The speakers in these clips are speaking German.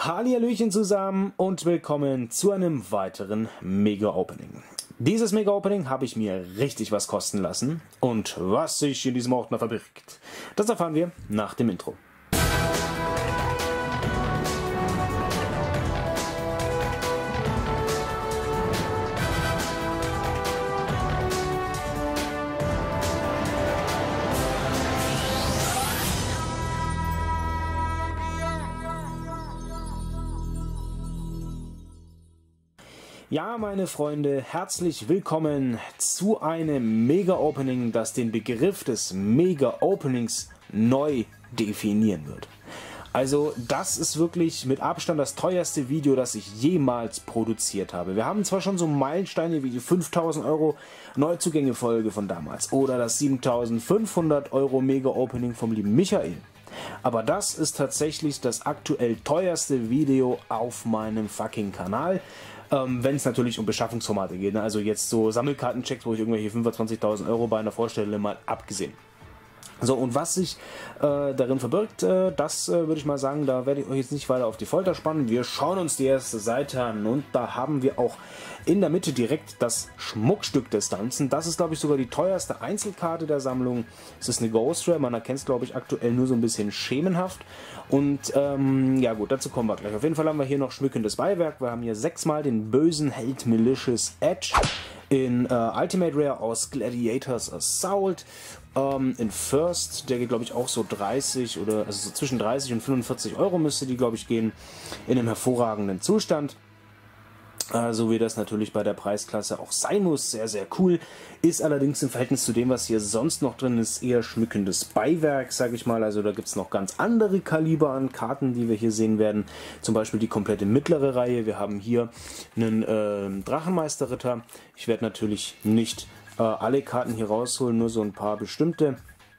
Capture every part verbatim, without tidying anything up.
Hallihallöchen zusammen und willkommen zu einem weiteren Mega-Opening. Dieses Mega-Opening habe ich mir richtig was kosten lassen und was sich in diesem Ordner verbirgt, das erfahren wir nach dem Intro. Ja, meine Freunde, herzlich willkommen zu einem Mega-Opening, das den Begriff des Mega-Openings neu definieren wird. Also das ist wirklich mit Abstand das teuerste Video, das ich jemals produziert habe. Wir haben zwar schon so Meilensteine wie die fünftausend Euro Neuzugänge-Folge von damals oder das siebentausendfünfhundert Euro Mega-Opening vom lieben Michael. Aber das ist tatsächlich das aktuell teuerste Video auf meinem fucking Kanal. Ähm, wenn es natürlich um Beschaffungsformate geht, ne? Also jetzt so Sammelkartenchecks, wo ich irgendwelche fünfundzwanzigtausend Euro bei einer vorstelle, mal abgesehen. So, und was sich äh, darin verbirgt, äh, das äh, würde ich mal sagen, da werde ich euch jetzt nicht weiter auf die Folter spannen. Wir schauen uns die erste Seite an und da haben wir auch in der Mitte direkt das Schmuckstück des Ganzen. Das ist, glaube ich, sogar die teuerste Einzelkarte der Sammlung. Es ist eine Ghost Rare, man erkennt es, glaube ich, aktuell nur so ein bisschen schemenhaft. Und ähm, ja gut, dazu kommen wir gleich. Auf jeden Fall haben wir hier noch schmückendes Beiwerk. Wir haben hier sechsmal den bösen Held Malicious Edge in äh, Ultimate Rare aus Gladiators Assault. Ähm, in First, der geht, glaube ich, auch so dreißig oder also so zwischen dreißig und fünfundvierzig Euro müsste die, glaube ich, gehen. In einem hervorragenden Zustand. Äh, so wie das natürlich bei der Preisklasse auch sein muss. Sehr, sehr cool. Ist allerdings im Verhältnis zu dem, was hier sonst noch drin ist, eher schmückendes Beiwerk, sage ich mal. Also da gibt es noch ganz andere Kaliber an Karten, die wir hier sehen werden. Zum Beispiel die komplette mittlere Reihe. Wir haben hier einen äh, Drachenmeisterritter. Ich werde natürlich nicht äh, alle Karten hier rausholen, nur so ein paar bestimmte,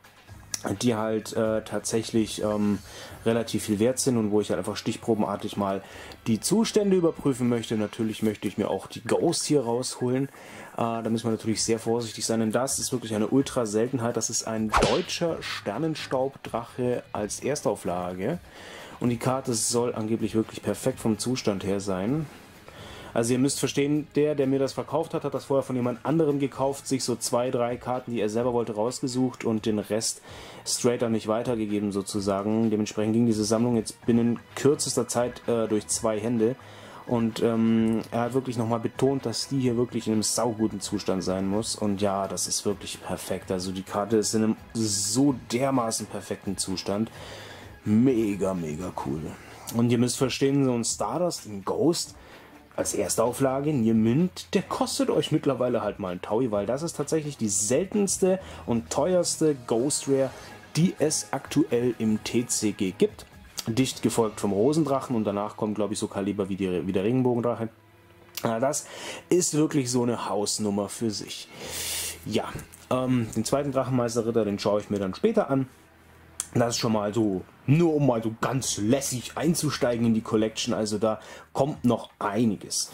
die halt äh, tatsächlich ähm, relativ viel wert sind und wo ich halt einfach stichprobenartig mal die Zustände überprüfen möchte. Natürlich möchte ich mir auch die Ghost hier rausholen. Äh, da müssen wir natürlich sehr vorsichtig sein, denn das ist wirklich eine Ultra-Seltenheit. Das ist ein deutscher Sternenstaubdrache als Erstauflage und die Karte soll angeblich wirklich perfekt vom Zustand her sein. Also ihr müsst verstehen, der, der mir das verkauft hat, hat das vorher von jemand anderem gekauft, sich so zwei, drei Karten, die er selber wollte, rausgesucht und den Rest straight dann nicht weitergegeben sozusagen. Dementsprechend ging diese Sammlung jetzt binnen kürzester Zeit äh, durch zwei Hände. Und ähm, er hat wirklich nochmal betont, dass die hier wirklich in einem sauguten Zustand sein muss. Und ja, das ist wirklich perfekt. Also die Karte ist in einem so dermaßen perfekten Zustand. Mega, mega cool. Und ihr müsst verstehen, so ein Stardust, ein Ghost als Erstauflage, Niermünd, der kostet euch mittlerweile halt mal ein Taui, weil das ist tatsächlich die seltenste und teuerste Ghost Rare, die es aktuell im T C G gibt. Dicht gefolgt vom Rosendrachen und danach kommt, glaube ich, so Kaliber wie, die, wie der Regenbogendrache. Das ist wirklich so eine Hausnummer für sich. Ja, ähm, den zweiten Drachenmeisterritter, den schaue ich mir dann später an. Das ist schon mal so, nur um mal so ganz lässig einzusteigen in die Collection, also da kommt noch einiges.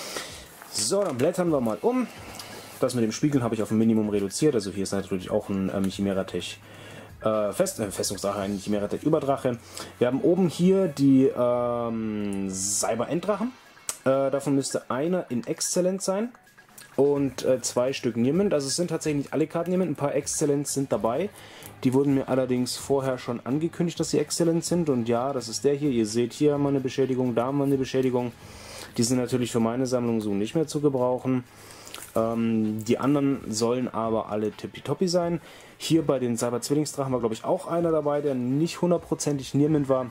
So, dann blättern wir mal um. Das mit dem Spiegeln habe ich auf ein Minimum reduziert, also hier ist natürlich auch ein ähm, Chimeratech äh, Fest, äh, Festungsdrache, ein Chimeratech Überdrache. Wir haben oben hier die ähm, Cyber-Enddrachen, äh, davon müsste einer in Exzellent sein. Und äh, zwei Stück Niermünd, also es sind tatsächlich nicht alle Karten Niermünd, ein paar Exzellenz sind dabei. Die wurden mir allerdings vorher schon angekündigt, dass sie Exzellenz sind. Und ja, das ist der hier, ihr seht hier mal eine Beschädigung, da mal eine Beschädigung. Die sind natürlich für meine Sammlung so nicht mehr zu gebrauchen. Ähm, die anderen sollen aber alle tippitoppi sein. Hier bei den Cyber-Zwillingsdrachen war, glaube ich, auch einer dabei, der nicht hundertprozentig Niermünd war.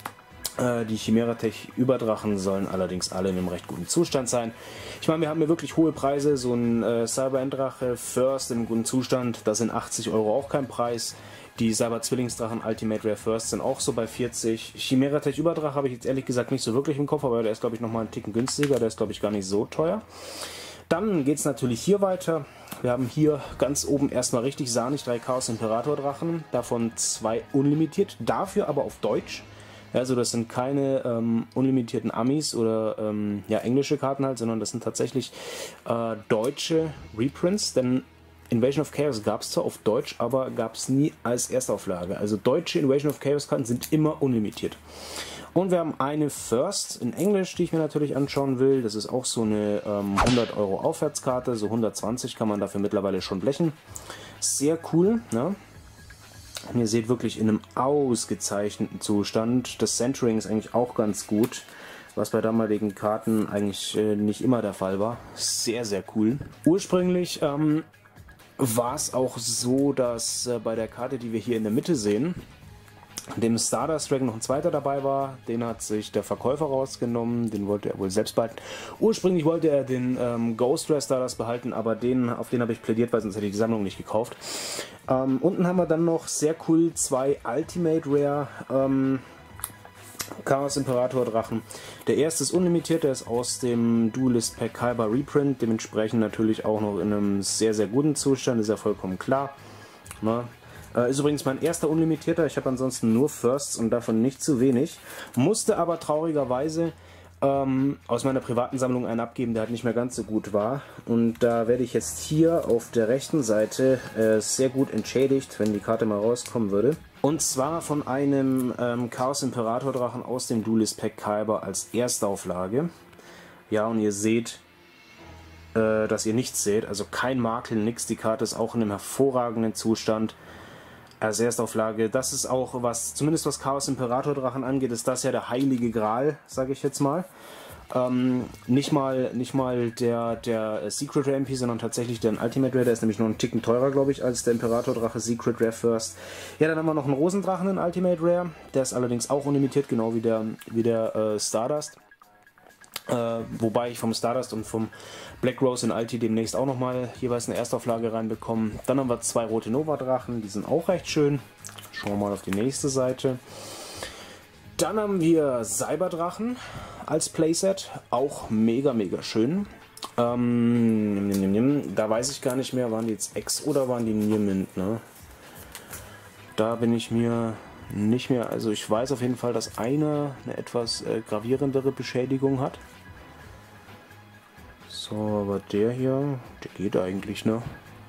Die Chimeratech Überdrachen sollen allerdings alle in einem recht guten Zustand sein. Ich meine, wir haben hier wirklich hohe Preise. So ein äh, Cyber-Enddrache First im guten Zustand, da sind achtzig Euro auch kein Preis. Die Cyber-Zwillingsdrachen Ultimate Rare First sind auch so bei vierzig. Chimeratech Überdrache habe ich jetzt ehrlich gesagt nicht so wirklich im Kopf, aber der ist, glaube ich, nochmal einen Ticken günstiger. Der ist, glaube ich, gar nicht so teuer. Dann geht es natürlich hier weiter. Wir haben hier ganz oben erstmal richtig sahnig drei Chaos Imperator Drachen, davon zwei unlimitiert, dafür aber auf Deutsch. Also das sind keine ähm, unlimitierten Amis oder ähm, ja, englische Karten halt, sondern das sind tatsächlich äh, deutsche Reprints, denn Invasion of Chaos gab es zwar auf Deutsch, aber gab es nie als Erstauflage. Also deutsche Invasion of Chaos Karten sind immer unlimitiert. Und wir haben eine First in Englisch, die ich mir natürlich anschauen will. Das ist auch so eine ähm, hundert Euro Aufwärtskarte, so hundertzwanzig kann man dafür mittlerweile schon blechen. Sehr cool, ne? Und ihr seht wirklich in einem ausgezeichneten Zustand. Das Centering ist eigentlich auch ganz gut, was bei damaligen Karten eigentlich äh, nicht immer der Fall war. Sehr, sehr cool. Ursprünglich ähm, war es auch so, dass äh, bei der Karte, die wir hier in der Mitte sehen, dem Stardust Dragon noch ein zweiter dabei war. Den hat sich der Verkäufer rausgenommen, den wollte er wohl selbst behalten. Ursprünglich wollte er den ähm, Ghost Rare Stardust behalten, aber den, auf den habe ich plädiert, weil sonst hätte ich die Sammlung nicht gekauft. Ähm, unten haben wir dann noch sehr cool zwei Ultimate Rare ähm, Chaos Imperator Drachen. Der erste ist unlimitiert, der ist aus dem Duelist Pack Kaiba Reprint, dementsprechend natürlich auch noch in einem sehr, sehr guten Zustand, ist ja vollkommen klar. Na? Äh, ist übrigens mein erster unlimitierter, ich habe ansonsten nur Firsts und davon nicht zu wenig. Musste aber traurigerweise ähm, aus meiner privaten Sammlung einen abgeben, der halt nicht mehr ganz so gut war. Und da werde ich jetzt hier auf der rechten Seite äh, sehr gut entschädigt, wenn die Karte mal rauskommen würde. Und zwar von einem ähm, Chaos Imperator Drachen aus dem Duelist Pack Kaiba als Erstauflage. Ja, und ihr seht, äh, dass ihr nichts seht, also kein Makel, nix. Die Karte ist auch in einem hervorragenden Zustand. Als Erstauflage, das ist auch was, zumindest was Chaos Imperator Drachen angeht, ist das ja der heilige Gral, sage ich jetzt mal. Ähm, nicht mal, nicht mal der, der Secret Rare M P, sondern tatsächlich der Ultimate Rare, der ist nämlich noch einen Ticken teurer, glaube ich, als der Imperator Drache Secret Rare First. Ja, dann haben wir noch einen Rosendrachen in Ultimate Rare, der ist allerdings auch unlimitiert, genau wie der, wie der äh, Stardust. Äh, wobei ich vom Stardust und vom Black Rose in Ulti demnächst auch nochmal jeweils eine Erstauflage reinbekommen. Dann haben wir zwei rote Nova Drachen, die sind auch recht schön. Schauen wir mal auf die nächste Seite. Dann haben wir Cyberdrachen als Playset, auch mega, mega schön. Ähm, da weiß ich gar nicht mehr, waren die jetzt X oder waren die Near Mint, ne? Da bin ich mir nicht mehr, also ich weiß auf jeden Fall, dass einer eine etwas äh, gravierendere Beschädigung hat. So, aber der hier, der geht eigentlich, ne?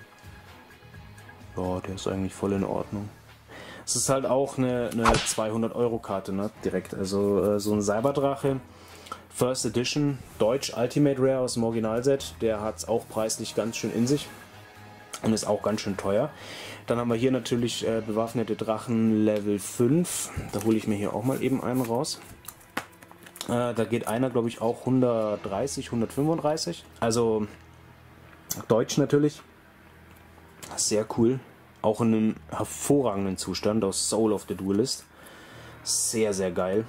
Ja, der ist eigentlich voll in Ordnung. Es ist halt auch eine, eine zweihundert Euro Karte, ne? Direkt, also äh, so ein Cyberdrache, First Edition, Deutsch Ultimate Rare aus dem Originalset, der hat es auch preislich ganz schön in sich und ist auch ganz schön teuer. Dann haben wir hier natürlich äh, bewaffnete Drachen Level fünf, da hole ich mir hier auch mal eben einen raus. Äh, da geht einer, glaube ich, auch hundertdreißig, hundertfünfunddreißig. Also Deutsch natürlich. Sehr cool. Auch in einem hervorragenden Zustand aus Soul of the Duelist. Sehr, sehr geil.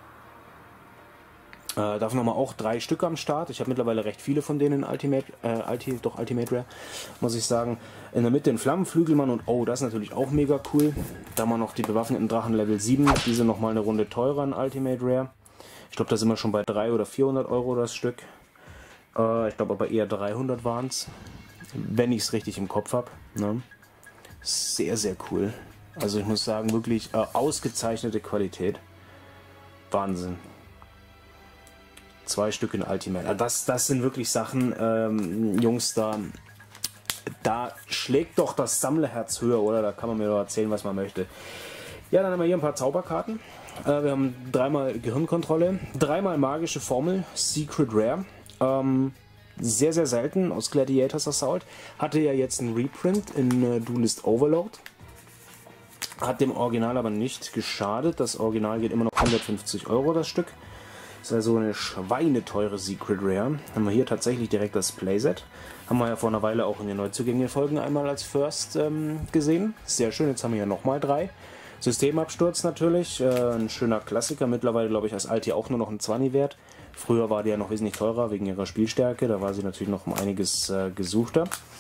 Äh, davon haben wir auch drei Stück am Start. Ich habe mittlerweile recht viele von denen in Ultimate, äh, Ulti, doch Ultimate Rare, muss ich sagen. In der Mitte den Flammenflügelmann und oh, das ist natürlich auch mega cool. Da haben wir noch die bewaffneten Drachen Level sieben. Diese nochmal eine Runde teurer in Ultimate Rare. Ich glaube, da sind wir schon bei dreihundert oder vierhundert Euro das Stück. Äh, ich glaube aber eher dreihundert waren es, wenn ich es richtig im Kopf habe. Ne? Sehr, sehr cool. Also ich muss sagen, wirklich äh, ausgezeichnete Qualität. Wahnsinn. Zwei Stück in Ultimate. Also das, das sind wirklich Sachen, ähm, Jungs, da, da schlägt doch das Sammlerherz höher, oder? Da kann man mir doch erzählen, was man möchte. Ja, dann haben wir hier ein paar Zauberkarten. Äh, wir haben dreimal Gehirnkontrolle, dreimal magische Formel, Secret Rare. Ähm, sehr, sehr selten aus Gladiators Assault. Hatte ja jetzt einen Reprint in äh, Duelist Overload. Hat dem Original aber nicht geschadet. Das Original geht immer noch hundertfünfzig Euro das Stück. Ist also eine schweineteure Secret Rare. Haben wir hier tatsächlich direkt das Playset. Haben wir ja vor einer Weile auch in den Neuzugängen Folgen einmal als First ähm, gesehen. Sehr schön, jetzt haben wir hier nochmal drei. Systemabsturz natürlich, äh, ein schöner Klassiker. Mittlerweile glaube ich als Alti auch nur noch ein zwanzig wert. Früher war die ja noch wesentlich teurer wegen ihrer Spielstärke. Da war sie natürlich noch um einiges äh, gesuchter.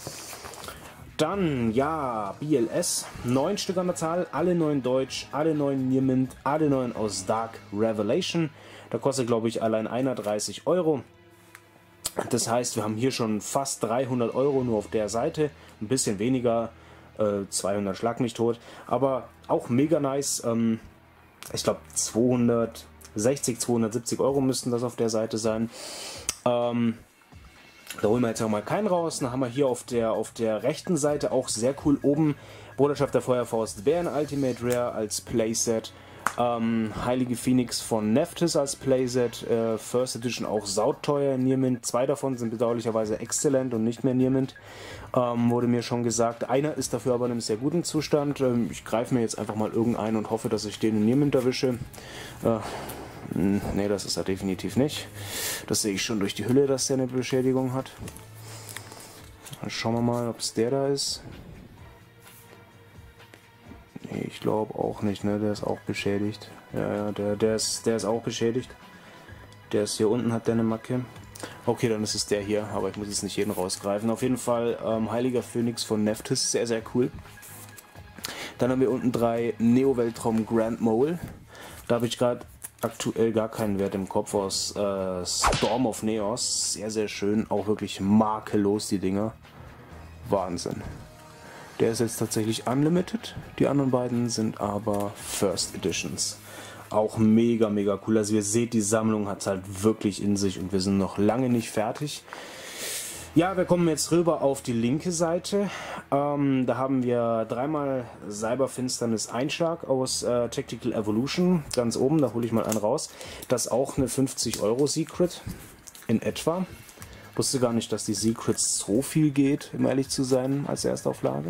Dann, ja, B L S, neun Stück an der Zahl, alle neun Deutsch, alle neun Near Mint, alle neun aus Dark Revelation. Da kostet, glaube ich, allein einer dreißig Euro. Das heißt, wir haben hier schon fast dreihundert Euro nur auf der Seite. Ein bisschen weniger, äh, zweihundert schlag mich tot. Aber auch mega nice. Ähm, ich glaube, zweihundertsechzig, zweihundertsiebzig Euro müssten das auf der Seite sein. Ähm, Da holen wir jetzt auch mal keinen raus. Dann haben wir hier auf der, auf der rechten Seite auch sehr cool oben Bruderschaft der Feuerfaust Bären Ultimate Rare als Playset. Ähm, Heilige Phoenix von Nephthys als Playset, äh, First Edition auch sauteuer in Nearmint. Zwei davon sind bedauerlicherweise exzellent und nicht mehr Nearmint. Ähm, wurde mir schon gesagt. Einer ist dafür aber in einem sehr guten Zustand. Ähm, ich greife mir jetzt einfach mal irgendeinen und hoffe, dass ich den in Nearmint erwische. Äh, ne, das ist er definitiv nicht. Das sehe ich schon durch die Hülle, dass der eine Beschädigung hat. Dann schauen wir mal, ob es der da ist. Nee, ich glaube auch nicht, ne? Der ist auch beschädigt. Ja, ja, der, der, ist, der ist auch beschädigt. Der ist hier unten, hat der eine Macke. Okay, dann ist es der hier, aber ich muss jetzt nicht jeden rausgreifen. Auf jeden Fall ähm, Heiliger Phönix von Nephthys, sehr, sehr cool. Dann haben wir unten drei Neo-Weltraum Grand Mole. Da habe ich gerade aktuell gar keinen Wert im Kopf aus äh, Storm of Neos. Sehr, sehr schön, auch wirklich makellos die Dinger. Wahnsinn. Der ist jetzt tatsächlich unlimited, die anderen beiden sind aber First Editions. Auch mega, mega cool. Also ihr seht, die Sammlung hat es halt wirklich in sich und wir sind noch lange nicht fertig. Ja, wir kommen jetzt rüber auf die linke Seite. Ähm, da haben wir dreimal Cyberfinsternis Einschlag aus äh, Tactical Evolution. Ganz oben, da hole ich mal einen raus. Das ist auch eine fünfzig Euro Secret in etwa. Wusste gar nicht, dass die Secrets so viel geht, um ehrlich zu sein, als Erstauflage.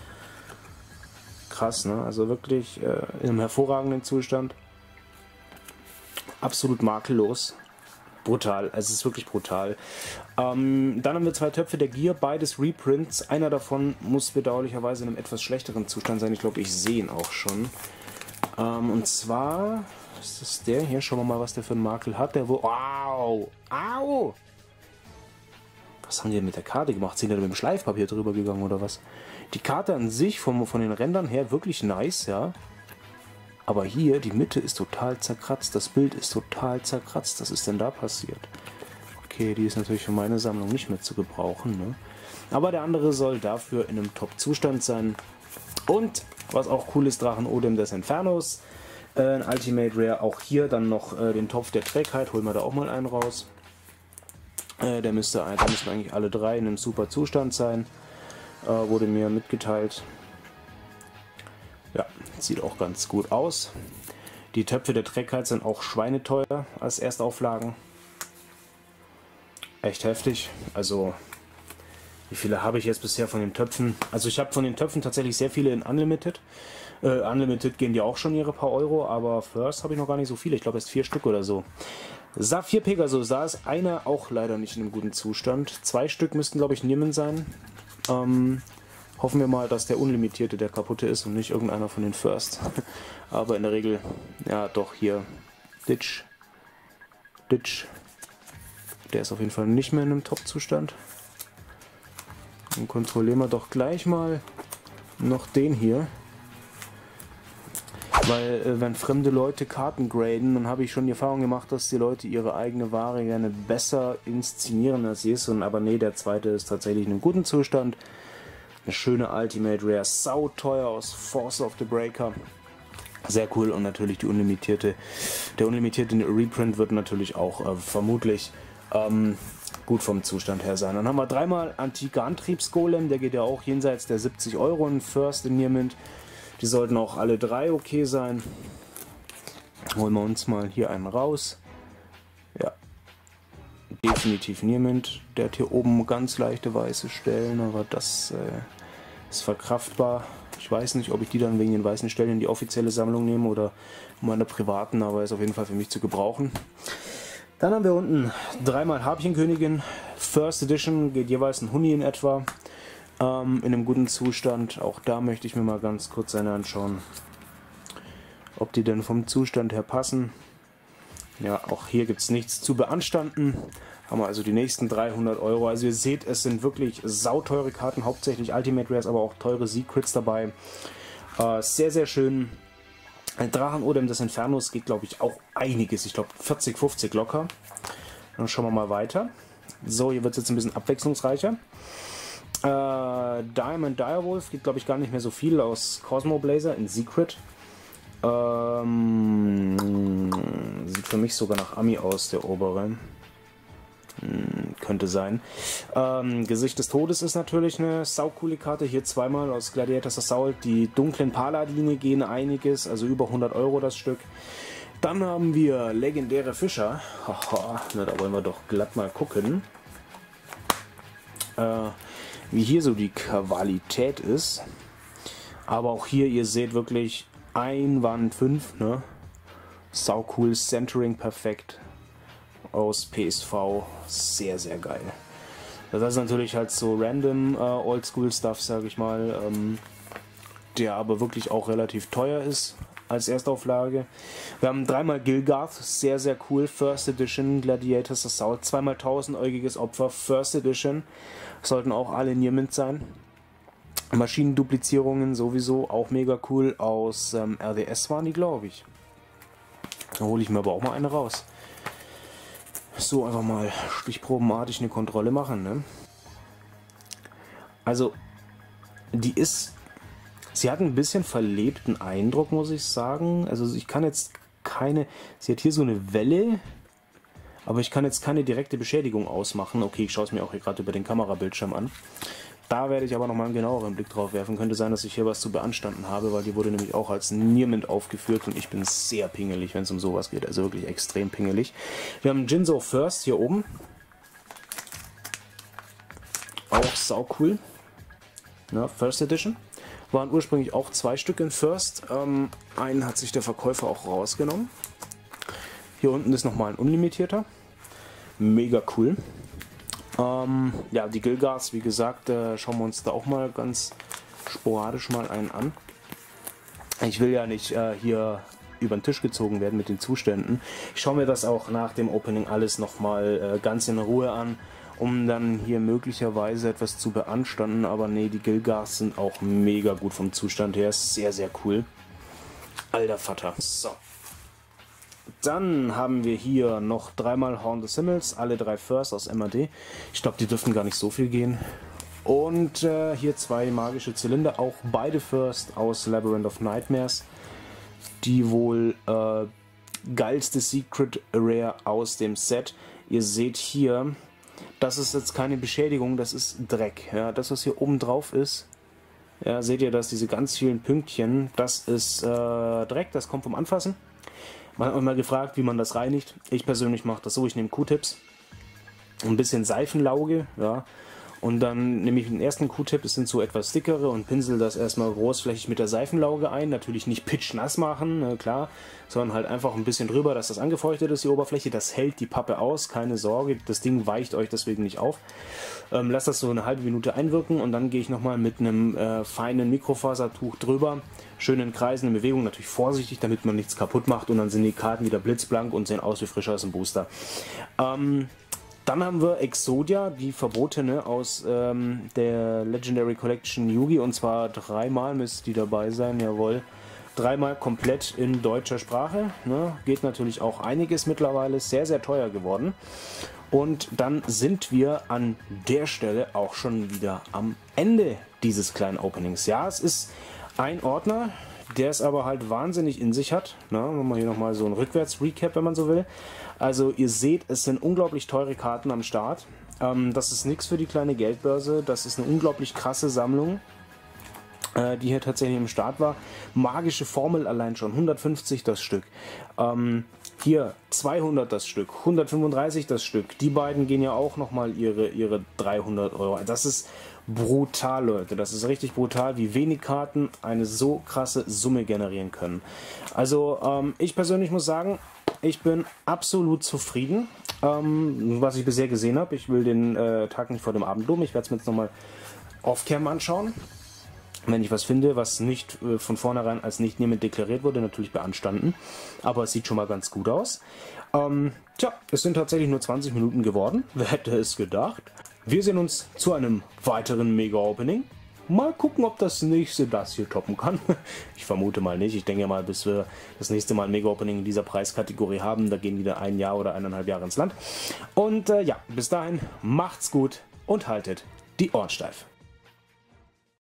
Krass, ne? Also wirklich äh, in einem hervorragenden Zustand. Absolut makellos. Brutal, also es ist wirklich brutal. Ähm, dann haben wir zwei Töpfe der Gear, beides Reprints. Einer davon muss bedauerlicherweise in einem etwas schlechteren Zustand sein. Ich glaube, ich sehe ihn auch schon. Ähm, und zwar ist das der hier. Schauen wir mal, was der für einen Makel hat. Der wo. Au! Au! Was haben die denn mit der Karte gemacht? Sind die da mit dem Schleifpapier drüber gegangen oder was? Die Karte an sich, vom, von den Rändern her, wirklich nice, ja. Aber hier, die Mitte ist total zerkratzt. Das Bild ist total zerkratzt. Was ist denn da passiert? Okay, die ist natürlich für meine Sammlung nicht mehr zu gebrauchen, ne? Aber der andere soll dafür in einem Top-Zustand sein. Und, was auch cool ist, Drachenodem des Infernos. Äh, ein Ultimate Rare. Auch hier dann noch äh, den Topf der Trägheit. Holen wir da auch mal einen raus. Äh, der müsste, da müssten eigentlich alle drei in einem super Zustand sein. Äh, wurde mir mitgeteilt. Ja, sieht auch ganz gut aus. Die Töpfe der Trägheit sind auch schweineteuer als Erstauflagen. Echt heftig. Also, wie viele habe ich jetzt bisher von den Töpfen? Also ich habe von den Töpfen tatsächlich sehr viele in Unlimited. Äh, Unlimited gehen ja auch schon ihre paar Euro, aber First habe ich noch gar nicht so viele. Ich glaube, erst vier Stück oder so. Saphir Pegasus, da ist einer auch leider nicht in einem guten Zustand. Zwei Stück müssten, glaube ich, Niemen sein. Ähm... Hoffen wir mal, dass der Unlimitierte der kaputte ist und nicht irgendeiner von den First. Aber in der Regel, ja doch, hier, Ditch, Ditch. Der ist auf jeden Fall nicht mehr in einem Top-Zustand. Dann kontrollieren wir doch gleich mal noch den hier. Weil äh, wenn fremde Leute Karten graden, dann habe ich schon die Erfahrung gemacht, dass die Leute ihre eigene Ware gerne besser inszenieren als sie ist. Und, aber nee, der zweite ist tatsächlich in einem guten Zustand. Eine schöne Ultimate Rare, sauteuer aus Force of the Breaker. Sehr cool und natürlich die unlimitierte. Der unlimitierte Reprint wird natürlich auch äh, vermutlich ähm, gut vom Zustand her sein. Dann haben wir dreimal Antike Antriebsgolem, der geht ja auch jenseits der siebzig Euro in First in Nearmint. Die sollten auch alle drei okay sein. Holen wir uns mal hier einen raus. Ja. Definitiv Nearmint. Der hat hier oben ganz leichte weiße Stellen, aber das äh, ist verkraftbar. Ich weiß nicht, ob ich die dann wegen den weißen Stellen in die offizielle Sammlung nehme oder meine privaten, aber ist auf jeden Fall für mich zu gebrauchen. Dann haben wir unten dreimal Harpienkönigin. First Edition geht jeweils ein Huni in etwa. Ähm, in einem guten Zustand. Auch da möchte ich mir mal ganz kurz eine anschauen, ob die denn vom Zustand her passen. Ja, auch hier gibt es nichts zu beanstanden. Haben wir also die nächsten dreihundert Euro. Also ihr seht, es sind wirklich sauteure Karten, hauptsächlich Ultimate Rares, aber auch teure Secrets dabei. Äh, sehr, sehr schön. Ein Drachenodem des Infernos geht, glaube ich, auch einiges. Ich glaube vierzig, fünfzig locker. Dann schauen wir mal weiter. So, hier wird es jetzt ein bisschen abwechslungsreicher. Äh, Diamond Direwolf geht, glaube ich, gar nicht mehr so viel aus Cosmo Blazer in Secret. Ähm, sieht für mich sogar nach Ami aus, der obere. Hm, könnte sein. Ähm, Gesicht des Todes ist natürlich eine saucoole Karte. Hier zweimal aus Gladiators Assault. Die dunklen Paladine gehen einiges, also über hundert Euro das Stück. Dann haben wir legendäre Fischer. Haha, na, da wollen wir doch glatt mal gucken, äh, wie hier so die Qualität ist. Aber auch hier, ihr seht wirklich Einwand fünf, ne? Sau cool, Centering perfekt aus P S V, sehr sehr geil. Das ist natürlich halt so random äh, Oldschool Stuff, sage ich mal, ähm, der aber wirklich auch relativ teuer ist als Erstauflage. Wir haben dreimal Gilgarth, sehr sehr cool, First Edition Gladiators Assault, zweimal tausendäugiges Opfer, First Edition, sollten auch alle Niermint sein. Maschinenduplizierungen sowieso, auch mega cool, aus ähm, R D S waren die, glaube ich. Da hole ich mir aber auch mal eine raus. So, einfach mal stichprobenartig eine Kontrolle machen, ne? Also, die ist... Sie hat ein bisschen verlebten Eindruck, muss ich sagen. Also, ich kann jetzt keine... Sie hat hier so eine Welle, aber ich kann jetzt keine direkte Beschädigung ausmachen. Okay, ich schaue es mir auch hier gerade über den Kamerabildschirm an. Da werde ich aber nochmal einen genaueren Blick drauf werfen. Könnte sein, dass ich hier was zu beanstanden habe, weil die wurde nämlich auch als Niermint aufgeführt und ich bin sehr pingelig, wenn es um sowas geht. Also wirklich extrem pingelig. Wir haben Jinzo First hier oben. Auch sau cool. Na, First Edition. Waren ursprünglich auch zwei Stück in First. Ähm, einen hat sich der Verkäufer auch rausgenommen. Hier unten ist nochmal ein unlimitierter. Mega cool. Ähm, ja, die Gilgarths, wie gesagt, äh, schauen wir uns da auch mal ganz sporadisch mal einen an. Ich will ja nicht äh, hier über den Tisch gezogen werden mit den Zuständen. Ich schaue mir das auch nach dem Opening alles nochmal äh, ganz in Ruhe an, um dann hier möglicherweise etwas zu beanstanden. Aber nee, die Gilgarths sind auch mega gut vom Zustand her. Sehr, sehr cool. Alter Vater. So. Dann haben wir hier noch dreimal Horn des Himmels, alle drei First aus M A D. Ich glaube, die dürften gar nicht so viel gehen. Und äh, hier zwei magische Zylinder, auch beide First aus Labyrinth of Nightmares. Die wohl äh, geilste Secret Rare aus dem Set. Ihr seht hier, das ist jetzt keine Beschädigung, das ist Dreck. Ja, das, was hier oben drauf ist, ja, seht ihr das, diese ganz vielen Pünktchen, das ist äh, Dreck, das kommt vom Anfassen. Man hat mich mal gefragt, wie man das reinigt. Ich persönlich mache das so, ich nehme Q-Tips, ein bisschen Seifenlauge, ja, und dann nehme ich den ersten Q-Tip, das sind so etwas dickere, und pinsel das erstmal großflächig mit der Seifenlauge ein. Natürlich nicht pitchnass machen, ne, klar, sondern halt einfach ein bisschen drüber, dass das angefeuchtet ist, die Oberfläche. Das hält die Pappe aus, keine Sorge, das Ding weicht euch deswegen nicht auf. Ähm, lasst das so eine halbe Minute einwirken und dann gehe ich nochmal mit einem äh, feinen Mikrofasertuch drüber. Schön in Kreisen, in Bewegung, natürlich vorsichtig, damit man nichts kaputt macht, und dann sind die Karten wieder blitzblank und sehen aus wie frischer als ein Booster. Ähm, Dann haben wir Exodia, die verbotene aus ähm, der Legendary Collection Yugi, und zwar dreimal müsste die dabei sein, jawohl. Dreimal komplett in deutscher Sprache, ne? Geht natürlich auch einiges mittlerweile, sehr sehr teuer geworden. Und dann sind wir an der Stelle auch schon wieder am Ende dieses kleinen Openings. Ja, es ist ein Ordner, der es aber halt wahnsinnig in sich hat. Na, machen wir hier nochmal so ein Rückwärts-Recap, wenn man so will. Also ihr seht, es sind unglaublich teure Karten am Start. Ähm, das ist nichts für die kleine Geldbörse. Das ist eine unglaublich krasse Sammlung, äh, die hier tatsächlich im Start war. Magische Formel allein schon, hundertfünfzig das Stück. Ähm, hier zweihundert das Stück, hundertfünfunddreißig das Stück. Die beiden gehen ja auch nochmal ihre, ihre dreihundert Euro. Das ist brutal, Leute. Das ist richtig brutal, wie wenig Karten eine so krasse Summe generieren können. Also ähm, ich persönlich muss sagen, ich bin absolut zufrieden, ähm, was ich bisher gesehen habe. Ich will den äh, Tag nicht vor dem Abend loben. Ich werde es mir jetzt nochmal off-cam anschauen. Wenn ich was finde, was nicht äh, von vornherein als nicht nehmend deklariert wurde, natürlich beanstanden. Aber es sieht schon mal ganz gut aus. Ähm, tja, es sind tatsächlich nur zwanzig Minuten geworden. Wer hätte es gedacht? Wir sehen uns zu einem weiteren Mega-Opening. Mal gucken, ob das nächste das hier toppen kann. Ich vermute mal nicht. Ich denke mal, bis wir das nächste Mal ein Mega-Opening in dieser Preiskategorie haben, da gehen wieder ein Jahr oder eineinhalb Jahre ins Land. Und äh, ja, bis dahin, macht's gut und haltet die Ohren steif.